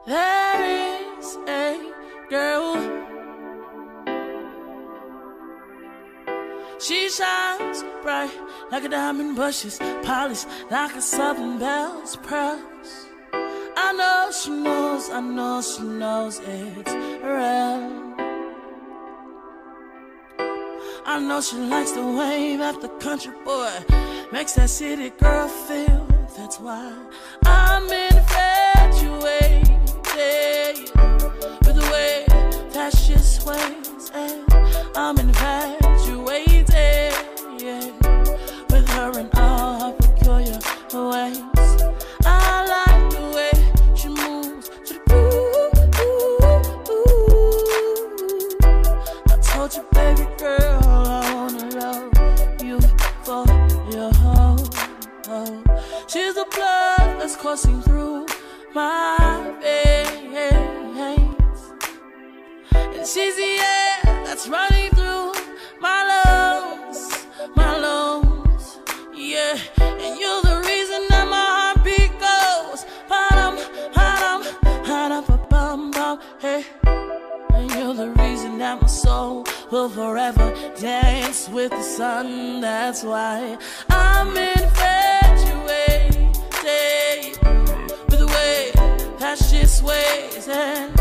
There is a girl. She shines bright like a diamond, bushes polished like a southern bells, pearls. I know she knows it's real. I know she likes the way that the country boy makes that city girl feel. That's why I'm infatuated with the way that she sways, and I'm infatuated, yeah, with her and all her peculiar ways. I like the way she moves to the groove. I told you, baby girl, I wanna love you for your whole. She's the blood that's coursing through my veins, and she's the air that's running through my lungs, yeah. And you're the reason that my heartbeat goes ba-dum, ba-dum, ba-dum, ba-bum, bum, hey. And you're the reason that my soul will forever dance with the sun. That's why I'm infatuated with the way that she sways, and